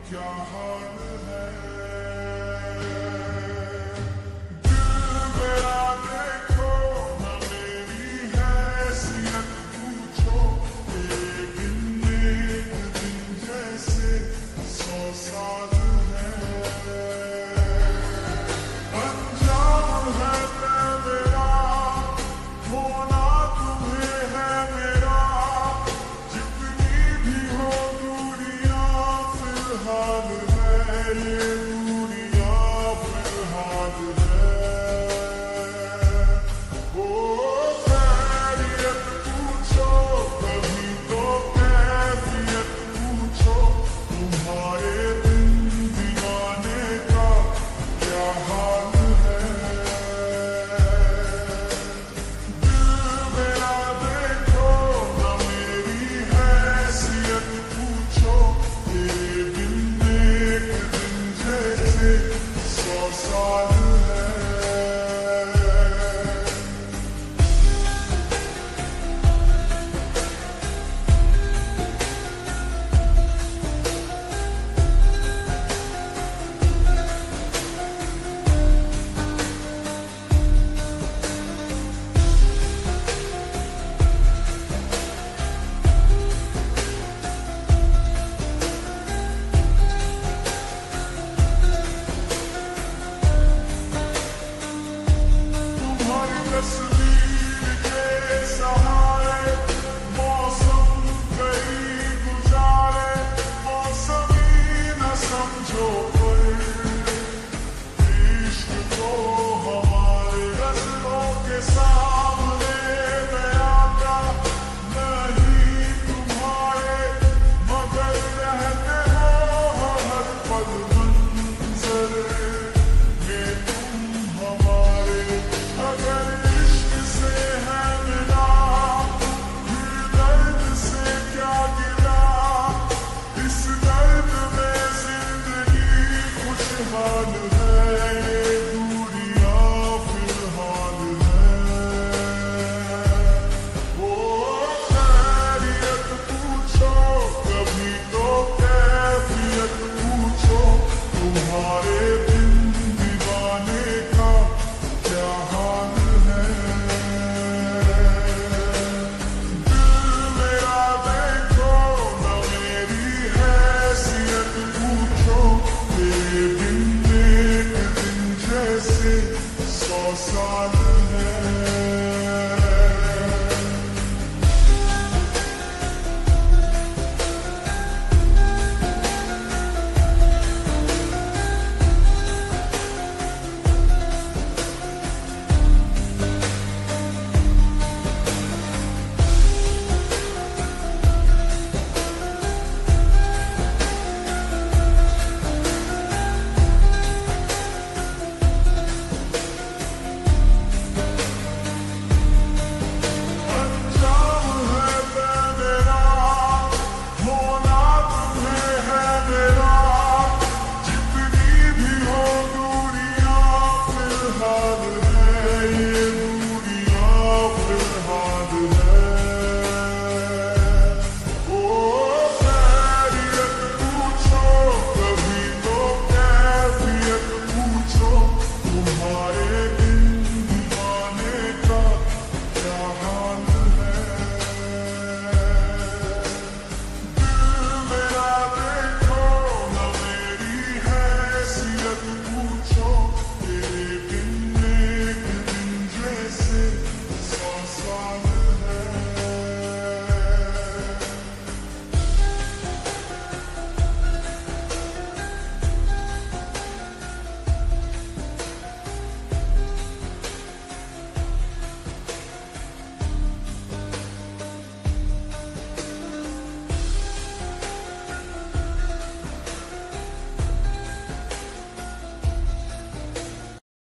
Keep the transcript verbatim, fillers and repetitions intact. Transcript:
क्या हाल है दिल मेरा देखो न मेरी हैसियत पूछो एक दिन एक दिन जैसे सौ साल है अंजाम है तय मेरा होना तुम्हें है मेरा जितनी भी हो दूरियां फिलहाल है ये दूरियां फिलहाल है ओ खैरियत पूछो कभी तो कैफियत पूछो तुम्हारे दिन दीवाने का क्या हाल है दिल मेरा देखो न मेरी हैसियत पूछो ये दिन एक दिन जैसे सौ साल है तुम्हारी तस्वीर के सहारे मौसम कई गुजारे मौसमी न समझो पर इश्क तो हमारे नजरों के सामने गया था नहीं तुम्हारे मगर रहते हो हर पल मंजर में तुम हमारे अगर इश्क से है मिला फिर दर्द से क्या गिला इस दर्द में जिंदगी खुशहाल है ये दूरियां फिलहाल है ओ खैरियत पूछो कभी तो कैफियत पूछो तुम्हारे दिन दीवाने का क्या हाल है दिल मेरा देखो न मेरी हैसियत पूछो ये दिन एक दिन जैसे सौ साल